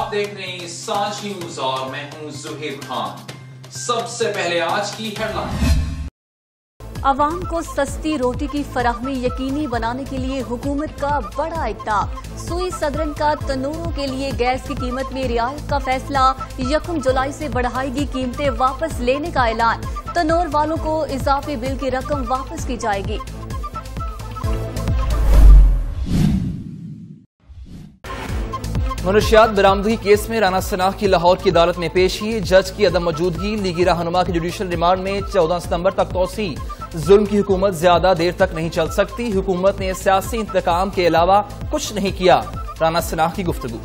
आप देख रहे हैं सांझ न्यूज और मैं हूं जुहेब खान। सबसे पहले आज की हेडलाइन। अवाम को सस्ती रोटी की फराहमी यकीनी बनाने के लिए हुकूमत का बड़ा इक़दाम। सुई सदरन का तनूरों के लिए गैस की कीमत में रियायत का फैसला। 1 जुलाई से बढ़ाएगी कीमतें वापस लेने का ऐलान। तनूर वालों को इजाफी बिल की रकम वापस की जाएगी। मनशियात बरामदगी केस में राना सनाह की लाहौर की अदालत में पेशी। जज की अदम मौजूदगी, लीगी रहनुमा के जुडिशल रिमांड में 14 सितंबर तक तोसी। जुल्म की हुकूमत ज्यादा देर तक नहीं चल सकती। हुकूमत ने सियासी इंतकाम के अलावा कुछ नहीं किया। राना सनाह की गुफ्तगू।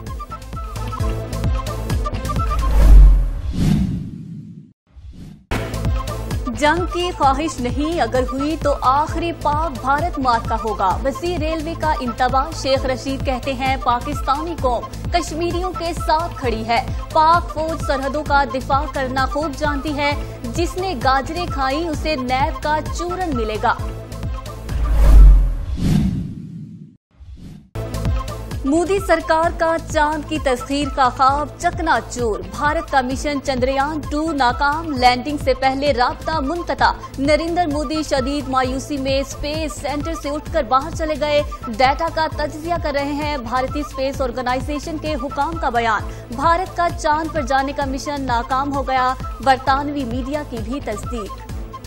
जंग की ख्वाहिश नहीं, अगर हुई तो आखिरी पाक भारत मार्का होगा। वज़ीर रेलवे का इंतबाह। शेख रशीद कहते हैं पाकिस्तानी कौम कश्मीरियों के साथ खड़ी है। पाक फौज सरहदों का दिफा करना खूब जानती है। जिसने गाजरें खाई उसे नैब का चूरन मिलेगा। मोदी सरकार का चांद की तस्खीर का ख्वाब चकनाचूर। भारत का मिशन चंद्रयान 2 नाकाम। लैंडिंग से पहले राब्ता मुनक़ता। नरेंद्र मोदी शदीद मायूसी में स्पेस सेंटर से उठकर बाहर चले गए। डाटा का तज्जिया कर रहे हैं। भारतीय स्पेस ऑर्गेनाइजेशन के हुकाम का बयान। भारत का चांद पर जाने का मिशन नाकाम हो गया। बरतानवी मीडिया की भी तस्दीक।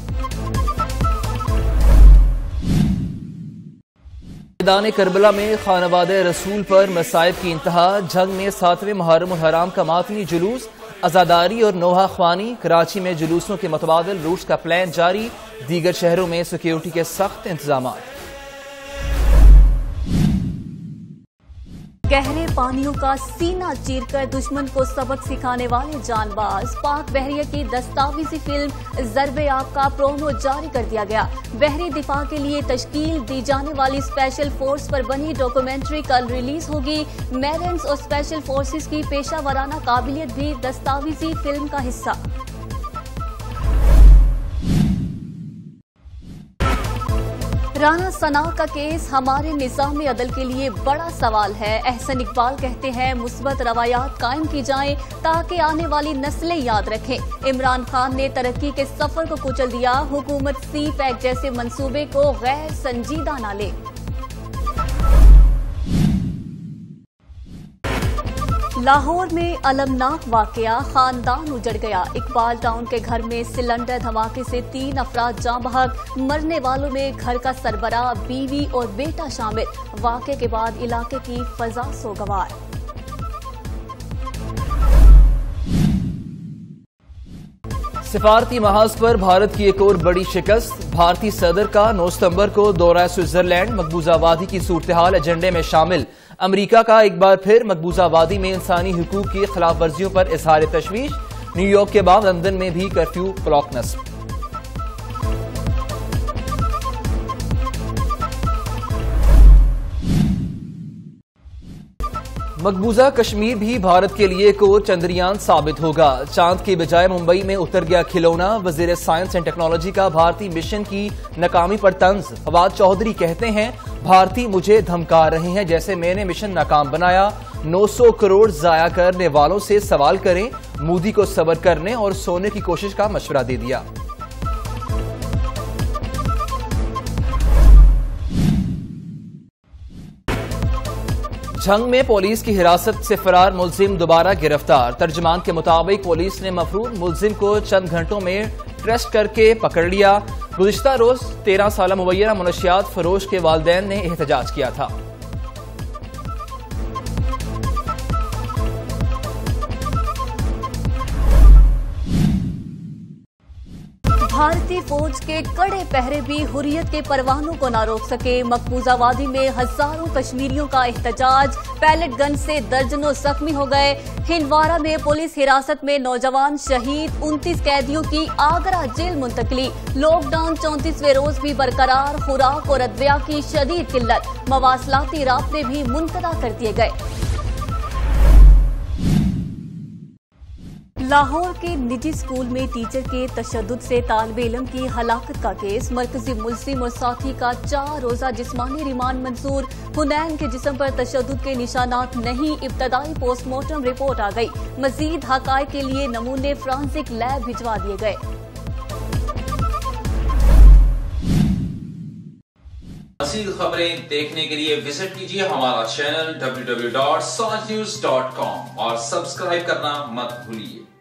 मैदान करबला में खानवादे रसूल पर मसाइब की इंतहा। जंग में 7वें मुहर्रम उल हराम का मातमी जुलूस। अजादारी और नोहा ख्वानी। कराची में जुलूसों के मुतबादिल रूट्स का प्लान जारी। दीगर शहरों में सिक्योरिटी के सख्त इंतजाम। गहरे पानियों का सीना चीरकर दुश्मन को सबक सिखाने वाले जानबाज। पाक बहरिया की दस्तावेजी फिल्म ज़र्बे आब का प्रोमो जारी कर दिया गया। बहरी दिफा के लिए तश्कील दी जाने वाली स्पेशल फोर्स पर बनी डॉक्यूमेंट्री कल रिलीज होगी। मेरेन्स और स्पेशल फोर्सेस की पेशा वराना काबिलियत भी दस्तावेजी फिल्म का हिस्सा। राना सनाह का केस हमारे निज़ाम अदल के लिए बड़ा सवाल है। एहसन इकबाल कहते हैं मुस्बत रवायात कायम की जाएं ताकि आने वाली नस्लें याद रखें। इमरान खान ने तरक्की के सफर को कुचल दिया। हुकूमत सी पैक जैसे मंसूबे को गैर संजीदा न ले। लाहौर में अलमनाक वाकया, खानदान उजड़ गया। इकबाल टाउन के घर में सिलेंडर धमाके से 3 अफराद जाँ बहक। मरने वालों में घर का सरबराह, बीवी और बेटा शामिल। वाकये के बाद इलाके की फजा सोगवार। सिफारती महाज पर भारत की एक और बड़ी शिकस्त। भारतीय सदर का 9 सितंबर को दौरा स्विट्जरलैंड। मकबूजा वादी की सूरत हाल एजेंडे में शामिल। अमरीका का एक बार फिर मकबूजा वादी में इंसानी हुकूक की खिलाफ वर्जियों पर इजहार तशवीश। न्यूयॉर्क के बाद लंदन में भी कर्फ्यू क्लॉक नस्ब। मकबूजा कश्मीर भी भारत के लिए एक और चंद्रयान साबित होगा। चांद के बजाय मुंबई में उतर गया खिलौना। वजीर साइंस एंड टेक्नोलॉजी का भारतीय मिशन की नाकामी पर तंज। फवाद चौधरी कहते हैं भारतीय मुझे धमका रहे हैं जैसे मैंने मिशन नाकाम बनाया। 900 करोड़ जाया करने वालों से सवाल करें। मोदी को सब्र करने और सोने की कोशिश का मशवरा दे दिया। जंग में पुलिस की हिरासत से फरार मुलजिम दोबारा गिरफ्तार। तर्जमान के मुताबिक पुलिस ने मफरूर मुलजिम को चंद घंटों में ट्रेस्ट करके पकड़ लिया। गुज़िश्ता रोज 13 साला मुबैना मनशियात फरोश के वालिदैन ने एहतजाज किया था। भारतीय फौज के कड़े पहरे भी हुर्रियत के परवानों को न रोक सके। मकबूजा वादी में हजारों कश्मीरियों का एहतजाज। पैलेट गन से दर्जनों जख्मी हो गए। हिंदवारा में पुलिस हिरासत में नौजवान शहीद। 29 कैदियों की आगरा जेल मुंतकली। लॉकडाउन 34वें रोज भी बरकरार। खुराक और अदविया की शदीद किल्लत। मवासलाती राब्ते भी मुनक़ता कर दिए गए। लाहौर के निजी स्कूल में टीचर के तशद्दुद से तालिब इल्म की हलाकत का केस, मरकजी मुलजिम और साथी का 4 रोजा जिस्मानी रिमांड मंजूर। हुनैन के जिस्म पर तशद्दुद के निशानात नहीं, इब्तदाई पोस्टमार्टम रिपोर्ट आ गई। मजीद हकायक के लिए नमूने फ्रांसिक लैब भिजवा दिए गए। मज़ीद खबरें देखने के लिए विजिट कीजिए हमारा चैनल www.sanjnews.com और सब्सक्राइब करना मत भूलिए।